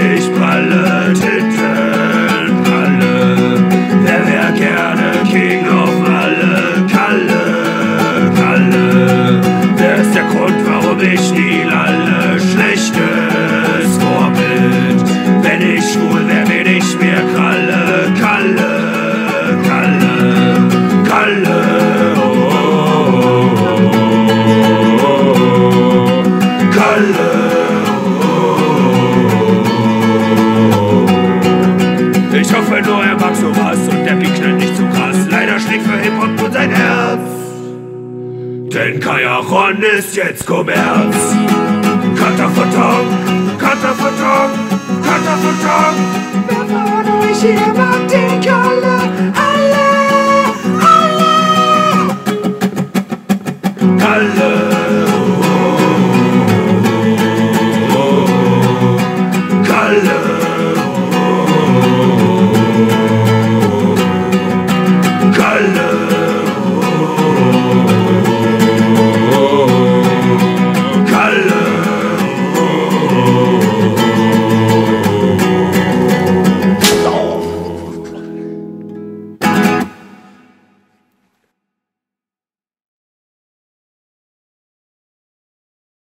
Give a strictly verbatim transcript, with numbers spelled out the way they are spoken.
ich pralle Titten, Kalle. Wer wär gerne King auf Malle? Kalle, Kalle. Wer ist der Grund, warum ich nie lalle? Schlechtes Vorbild. Wenn ich schwul wär, bin ich mehr Kralle. Kalle, Kalle, Kalle. Ich hoffe nur, er mag sowas und der Beat knallt nicht zu krass. Leider schlägt für Hip-Hop nur sein Herz, denn Kajaron ist jetzt Kommerz. Katafaton, Katafaton, Katafaton. Wer von euch hier mag den Kalle? Alle, alle. Kalle.